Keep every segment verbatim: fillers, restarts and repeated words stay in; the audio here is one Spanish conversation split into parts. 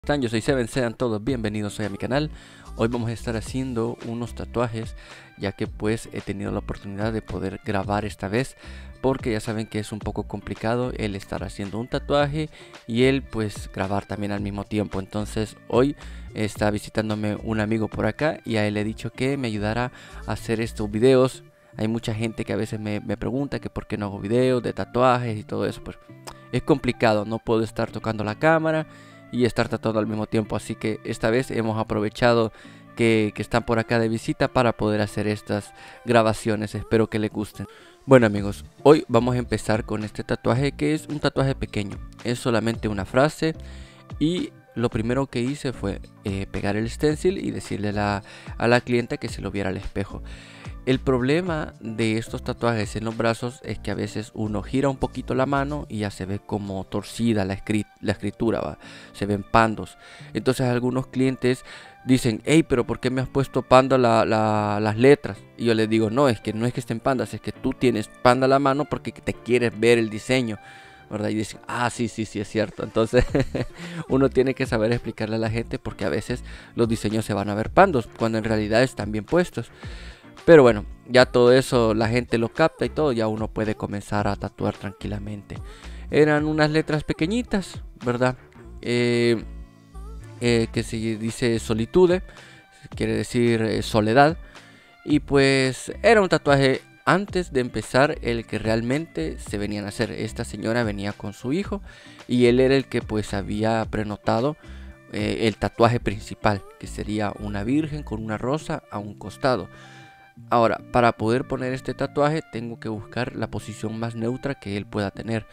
Están? Yo soy Seven, sean todos bienvenidos hoy a mi canal. Hoy vamos a estar haciendo unos tatuajes, ya que pues he tenido la oportunidad de poder grabar esta vez, porque ya saben que es un poco complicado el estar haciendo un tatuaje y el pues grabar también al mismo tiempo. Entonces hoy está visitándome un amigo por acá y a él le he dicho que me ayudara a hacer estos videos. Hay mucha gente que a veces me, me pregunta que por qué no hago videos de tatuajes y todo eso. Pues es complicado, no puedo estar tocando la cámara y estar tatuando al mismo tiempo, así que esta vez hemos aprovechado que, que están por acá de visita para poder hacer estas grabaciones. Espero que les gusten. Bueno amigos, hoy vamos a empezar con este tatuaje, que es un tatuaje pequeño, es solamente una frase. Y lo primero que hice fue eh, pegar el stencil y decirle a la, a la clienta que se lo viera al espejo. El problema de estos tatuajes en los brazos es que a veces uno gira un poquito la mano y ya se ve como torcida la, escrit la escritura, ¿va? Se ven pandos. Entonces algunos clientes dicen: hey, pero ¿por qué me has puesto panda la, la, las letras? Y yo les digo: no, es que no es que estén pandas, es que tú tienes panda la mano porque te quieres ver el diseño, ¿verdad? Y dicen: ah, sí, sí, sí, es cierto. Entonces uno tiene que saber explicarle a la gente, porque a veces los diseños se van a ver pandos cuando en realidad están bien puestos. Pero bueno, ya todo eso la gente lo capta y todo, ya uno puede comenzar a tatuar tranquilamente. Eran unas letras pequeñitas, ¿verdad? Eh, eh, que se dice solitude, quiere decir eh, soledad. Y pues era un tatuaje antes de empezar el que realmente se venían a hacer. Esta señora venía con su hijo y él era el que pues había prenotado eh, el tatuaje principal, que sería una virgen con una rosa a un costado. Ahora, para poder poner este tatuaje tengo que buscar la posición más neutra que él pueda tener.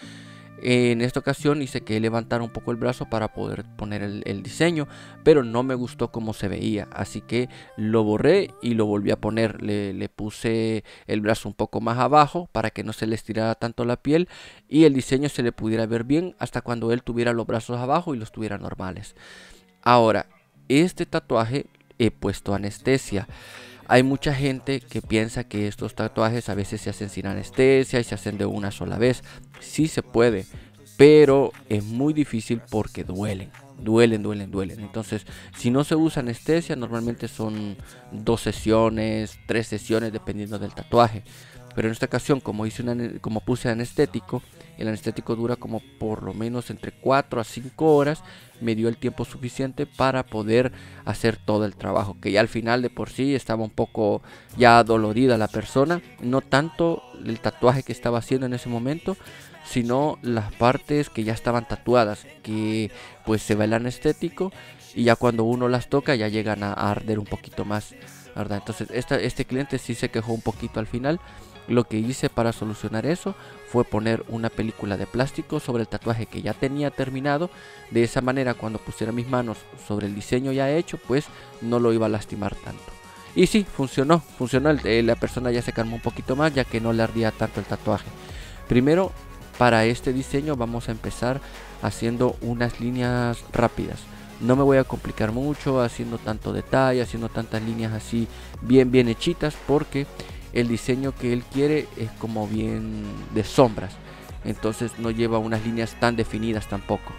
En esta ocasión hice que él levantara un poco el brazo para poder poner el, el diseño, pero no me gustó cómo se veía, así que lo borré y lo volví a poner. Le, le puse el brazo un poco más abajo para que no se le estirara tanto la piel y el diseño se le pudiera ver bien hasta cuando él tuviera los brazos abajo y los tuviera normales. Ahora, este tatuaje he puesto anestesia. Hay mucha gente que piensa que estos tatuajes a veces se hacen sin anestesia y se hacen de una sola vez. Sí se puede, pero es muy difícil porque duelen. Duelen, duelen, duelen. Entonces, si no se usa anestesia, normalmente son dos sesiones, tres sesiones, dependiendo del tatuaje. Pero en esta ocasión, como hice una, como puse anestético, el anestético dura como por lo menos entre cuatro a cinco horas. Me dio el tiempo suficiente para poder hacer todo el trabajo, que ya al final de por sí estaba un poco ya dolorida la persona. No tanto el tatuaje que estaba haciendo en ese momento, sino las partes que ya estaban tatuadas, que pues se ve el anestético y ya cuando uno las toca ya llegan a, a arder un poquito más, ¿verdad? Entonces esta, este cliente sí se quejó un poquito al final. Lo que hice para solucionar eso fue poner una película de plástico sobre el tatuaje que ya tenía terminado. De esa manera, cuando pusiera mis manos sobre el diseño ya hecho, pues no lo iba a lastimar tanto. Y sí, funcionó, funcionó. El, la persona ya se calmó un poquito más, ya que no le ardía tanto el tatuaje. Primero, para este diseño vamos a empezar haciendo unas líneas rápidas. No me voy a complicar mucho haciendo tanto detalle, haciendo tantas líneas así bien bien hechitas, porque el diseño que él quiere es como bien de sombras, entonces no lleva unas líneas tan definidas tampoco.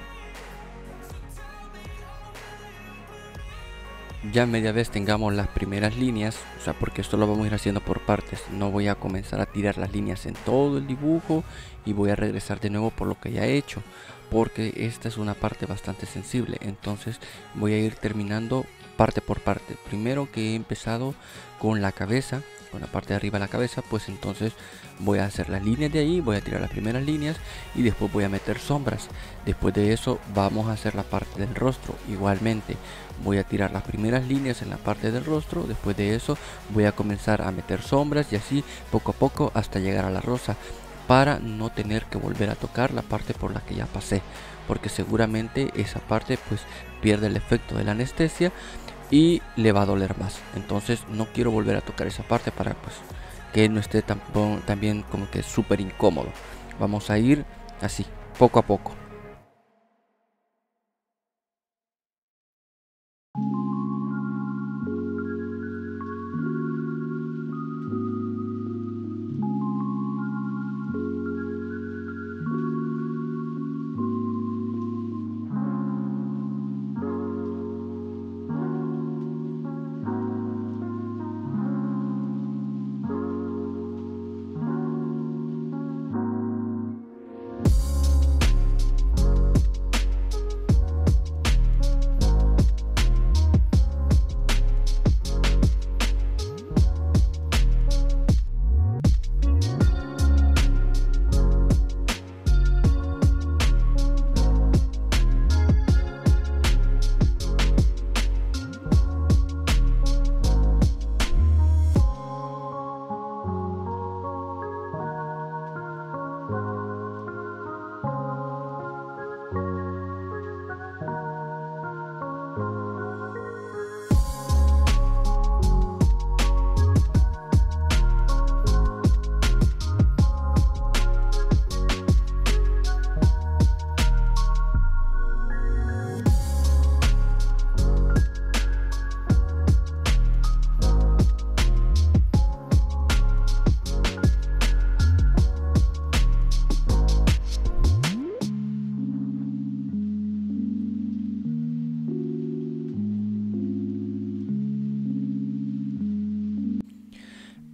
Ya media vez tengamos las primeras líneas, o sea, porque esto lo vamos a ir haciendo por partes, no voy a comenzar a tirar las líneas en todo el dibujo y voy a regresar de nuevo por lo que ya he hecho, porque esta es una parte bastante sensible. Entonces voy a ir terminando parte por parte. Primero que he empezado con la cabeza, con la parte de arriba de la cabeza, pues entonces voy a hacer las líneas de ahí, voy a tirar las primeras líneas y después voy a meter sombras. Después de eso vamos a hacer la parte del rostro. Igualmente voy a tirar las primeras líneas en la parte del rostro. Después de eso voy a comenzar a meter sombras y así poco a poco hasta llegar a la rosa, para no tener que volver a tocar la parte por la que ya pasé, porque seguramente esa parte pues pierde el efecto de la anestesia y le va a doler más. Entonces no quiero volver a tocar esa parte para pues que no esté tampoco, también como que súper incómodo. Vamos a ir así, poco a poco.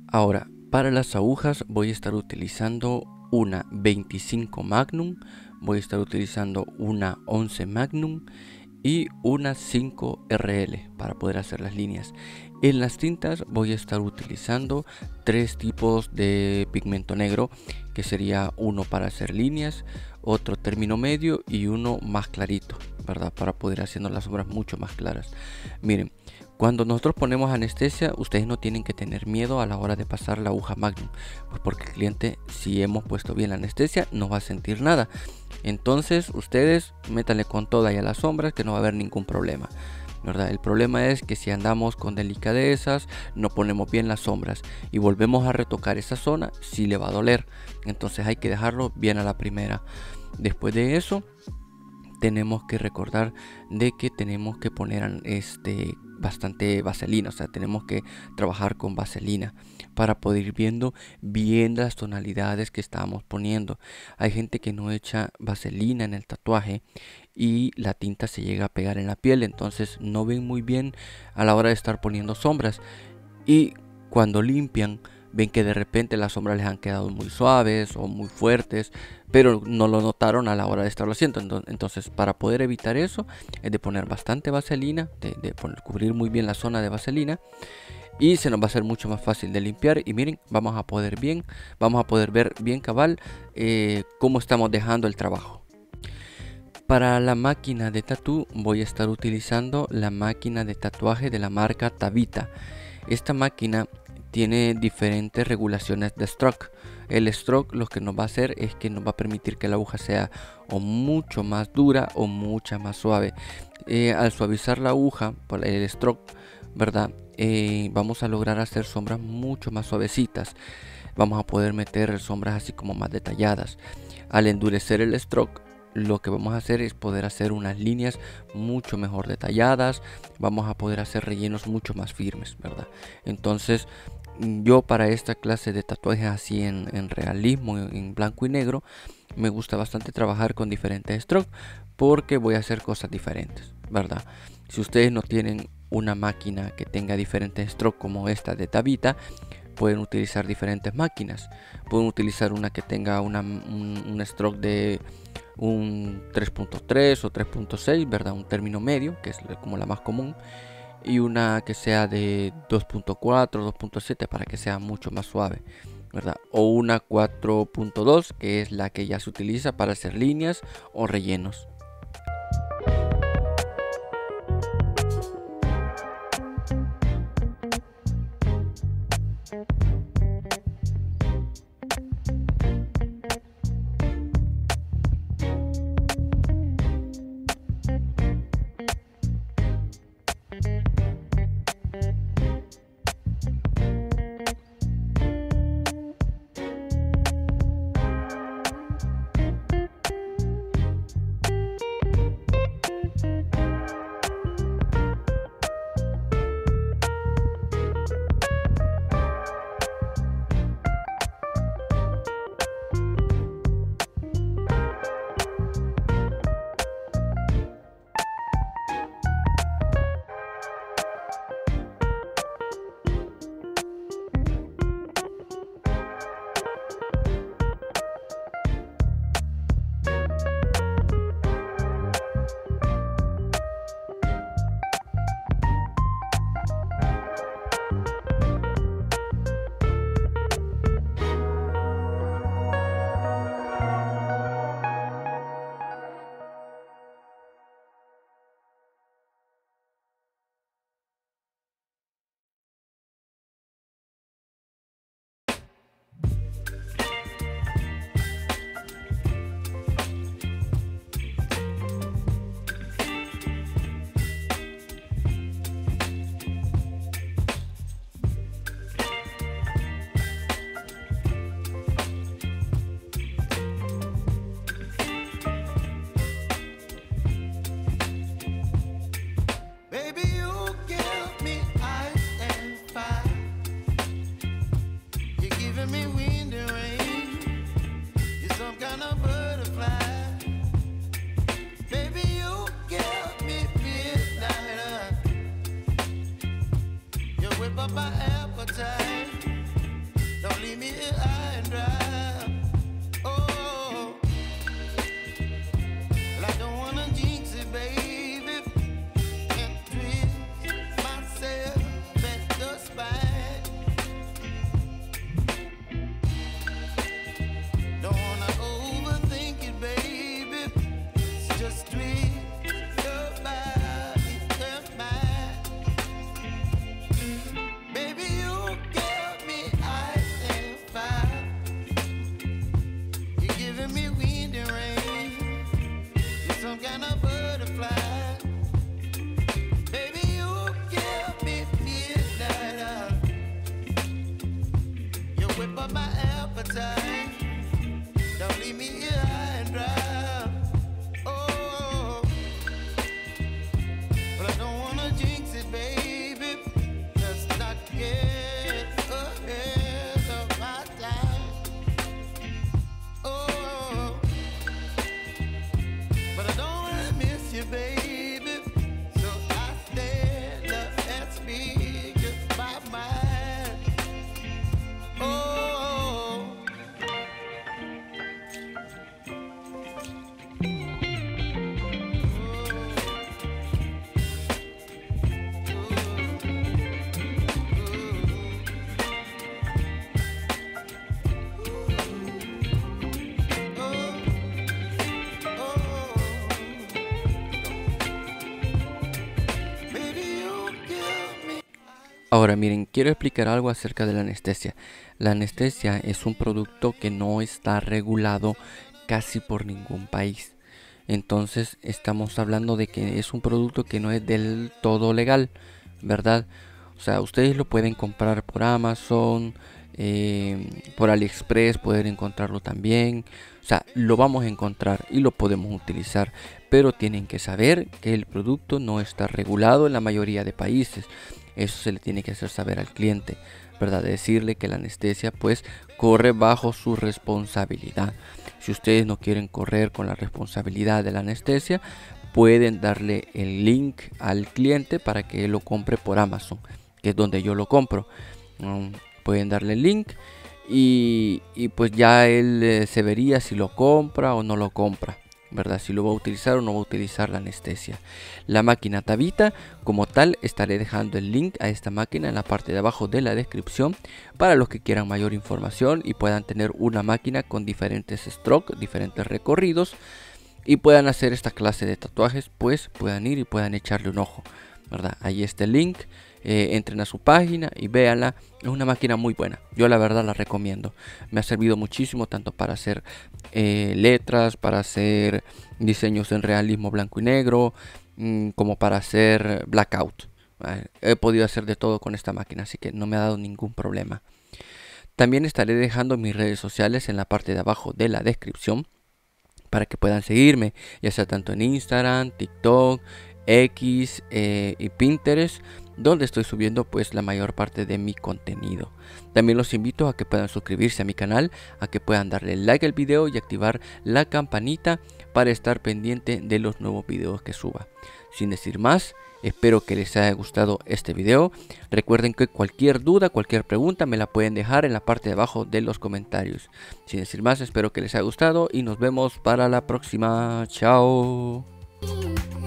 Ahora, para las agujas voy a estar utilizando una veinticinco Magnum, voy a estar utilizando una once Magnum y una cinco R L para poder hacer las líneas. En las tintas voy a estar utilizando tres tipos de pigmento negro, que sería uno para hacer líneas, otro término medio y uno más clarito, ¿verdad? Para poder haciendo las sombras mucho más claras. Miren, cuando nosotros ponemos anestesia, ustedes no tienen que tener miedo a la hora de pasar la aguja Magnum, pues porque el cliente, si hemos puesto bien la anestesia, no va a sentir nada. Entonces ustedes métanle con toda y a las sombras, que no va a haber ningún problema, ¿verdad? El problema es que si andamos con delicadezas, no ponemos bien las sombras y volvemos a retocar esa zona, sí le va a doler. Entonces hay que dejarlo bien a la primera. Después de eso, tenemos que recordar de que tenemos que poner este bastante vaselina, o sea, tenemos que trabajar con vaselina para poder ir viendo bien las tonalidades que estamos poniendo. Hay gente que no echa vaselina en el tatuaje y la tinta se llega a pegar en la piel, entonces no ven muy bien a la hora de estar poniendo sombras, y cuando limpian ven que de repente las sombras les han quedado muy suaves o muy fuertes, pero no lo notaron a la hora de estarlo haciendo. Entonces, para poder evitar eso, es de poner bastante vaselina, de, de poner, cubrir muy bien la zona de vaselina, y se nos va a hacer mucho más fácil de limpiar. Y miren, vamos a poder bien, vamos a poder ver bien cabal eh, cómo estamos dejando el trabajo. Para la máquina de tatú voy a estar utilizando la máquina de tatuaje de la marca Tabita. Esta máquina tiene diferentes regulaciones de stroke. El stroke lo que nos va a hacer es que nos va a permitir que la aguja sea o mucho más dura o mucha más suave. Eh, al suavizar la aguja por el stroke, ¿verdad? Eh, vamos a lograr hacer sombras mucho más suavecitas. Vamos a poder meter sombras así como más detalladas. Al endurecer el stroke, lo que vamos a hacer es poder hacer unas líneas mucho mejor detalladas. Vamos a poder hacer rellenos mucho más firmes, ¿verdad? Entonces, yo para esta clase de tatuajes así en, en realismo, en blanco y negro, me gusta bastante trabajar con diferentes strokes, porque voy a hacer cosas diferentes, ¿verdad? Si ustedes no tienen una máquina que tenga diferentes strokes como esta de Tabita, pueden utilizar diferentes máquinas. Pueden utilizar una que tenga una, un, un stroke de un tres punto tres o tres punto seis, ¿verdad? Un término medio, que es como la más común, y una que sea de dos punto cuatro, dos punto siete, para que sea mucho más suave, ¿verdad? O una cuatro punto dos, que es la que ya se utiliza para hacer líneas o rellenos. My appetite. leave me here high and dry. Oh, well, I don't wanna jinx it, baby, and twist myself at the spine. Don't wanna overthink it, baby. It's just twist your body and mine. Baby, you give me ice and fire. You're giving me wind and rain. You're some kind of butterfly. Baby, you give me midnight. You whip up my appetite. Don't leave me here high and dry. Oh, but I don't wanna jinx it, baby. Let's not get ahead of my time. Oh, but I don't wanna miss you, baby. So I stand up and speak just my mind. Oh. Ahora miren, quiero explicar algo acerca de la anestesia. La anestesia es un producto que no está regulado casi por ningún país. Entonces estamos hablando de que es un producto que no es del todo legal, ¿verdad? O sea, ustedes lo pueden comprar por Amazon, eh, por AliExpress, pueden encontrarlo también. O sea, lo vamos a encontrar y lo podemos utilizar, pero tienen que saber que el producto no está regulado en la mayoría de países. Eso se le tiene que hacer saber al cliente, ¿verdad? Decirle que la anestesia pues corre bajo su responsabilidad. Si ustedes no quieren correr con la responsabilidad de la anestesia, pueden darle el link al cliente para que él lo compre por Amazon, que es donde yo lo compro. Um, pueden darle el link y, y pues ya él eh, se vería si lo compra o no lo compra, ¿verdad? Si lo va a utilizar o no va a utilizar la anestesia. La máquina Tabita como tal, estaré dejando el link a esta máquina en la parte de abajo de la descripción para los que quieran mayor información y puedan tener una máquina con diferentes strokes, diferentes recorridos y puedan hacer esta clase de tatuajes, pues puedan ir y puedan echarle un ojo, ¿verdad? Ahí está el link. Eh, entren a su página y véanla. Es una máquina muy buena, yo la verdad la recomiendo. Me ha servido muchísimo tanto para hacer eh, letras, para hacer diseños en realismo blanco y negro, mmm, como para hacer blackout. eh, He podido hacer de todo con esta máquina, así que no me ha dado ningún problema. También estaré dejando mis redes sociales en la parte de abajo de la descripción para que puedan seguirme, ya sea tanto en Instagram, TikTok, X eh, y Pinterest, donde estoy subiendo pues la mayor parte de mi contenido. También los invito a que puedan suscribirse a mi canal, a que puedan darle like al video y activar la campanita para estar pendiente de los nuevos videos que suba. Sin decir más, espero que les haya gustado este video. Recuerden que cualquier duda, cualquier pregunta me la pueden dejar en la parte de abajo de los comentarios. Sin decir más, espero que les haya gustado y nos vemos para la próxima. Chao.